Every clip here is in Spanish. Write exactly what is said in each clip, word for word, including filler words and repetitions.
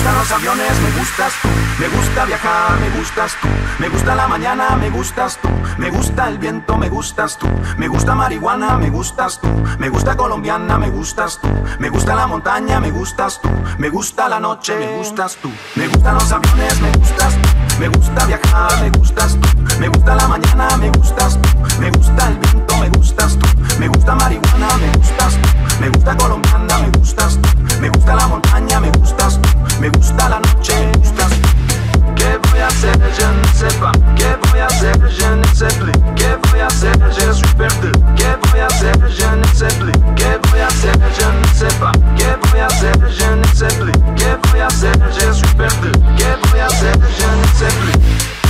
gustan los aviones, me gustas tú. Me gusta viajar, me gustas tú. Me gusta la mañana, me gustas tú. Me gusta el viento, me gustas tú. Me gusta marihuana, me gustas tú. Me gusta colombiana, me gustas tú. Me gusta la montaña, me gustas tú. Me gusta la noche, me gustas tú. Me gustan los aviones, me gustas tú. Me gusta viajar, me gustas tú. Me gusta la mañana, me gustas tú. Me gusta el viento, me gustas tú. Me gusta marihuana, me gustas tú. Me gusta colombiana, me gustas tú. Me gusta la montaña, me gustas tú. Me gusta la noche, me gustas tú. ¿Qué voy a hacer? Je ne sais pas. ¿Qué voy a hacer? Je ne sais plus. ¿Qué voy a hacer? Je suis perdu. ¿Qué voy a hacer? Je ne sais plus. ¿Qué voy a hacer? Je ne sais pas. ¿Qué voy a hacer? Je ne sais plus. ¿Qué voy a hacer? Je suis perdu. ¿Qué voy a hacer? Je ne sais plus.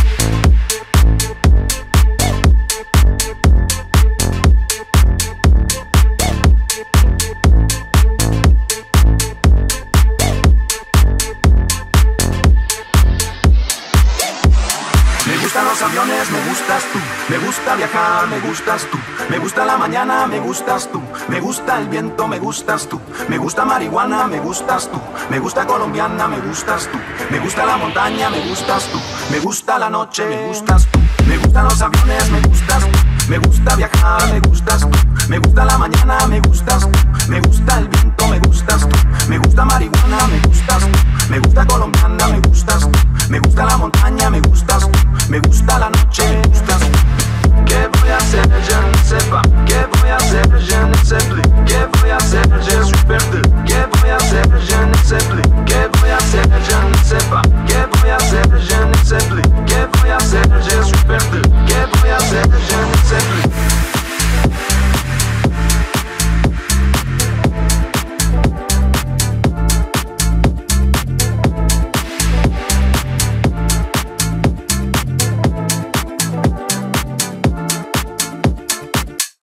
Me gustan los aviones, me gustas tú. Me gusta viajar, me gustas tú. Me gusta la mañana, me gustas tú. Me gusta el viento, me gustas tú. Me gusta marihuana, me gustas tú. Me gusta colombiana, me gustas tú. Me gusta la montaña, me gustas tú. Me gusta la noche, me gustas tú. Me gustan los aviones, me gustas tú. Me gusta viajar, me gustas tú. Me gusta la mañana, me gustas tú. Me gusta el viento, me gustas tú. Me gusta marihuana, me gustas tú. Me gusta colombiana, me gustas tú. Me gusta la montaña, me gustas tú. Me gusta la noche, me gustas tú. ¿Qué voy a hacer? Je ne sais pas. ¿Qué voy a hacer? Je ne sais plus. ¿Qué voy a hacer? Je suis perdu. ¿Qué voy a hacer? Je ne sais plus.